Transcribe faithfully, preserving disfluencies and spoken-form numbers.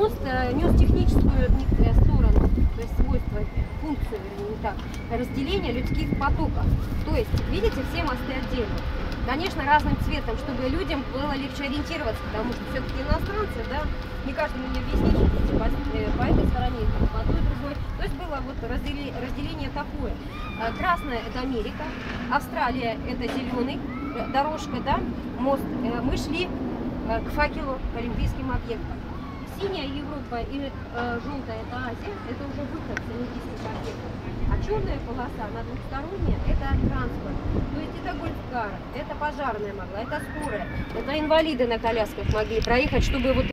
мост э, нес техническую некоторую сторону, то есть свойства, функцию, вернее, не так, разделения людских потоков. То есть, видите, все мосты отдельно. Конечно, разным цветом, чтобы людям было легче ориентироваться, потому что все-таки иностранцы, да, не каждому не объяснить, что по, по этой стороне, по той другой. То есть было вот разделение, разделение такое. Красная – это Америка, Австралия – это зеленый, дорожка, да, мост. Мы шли к факелу, к олимпийским объектам. Синяя Европа и э, желтая – это Азия, это уже выход с олимпийских объектов. А черная полоса, она двухсторонняя, это транспорт. То есть это гольф-кар, это пожарная могла, это скорая, это инвалиды на колясках могли проехать, чтобы вот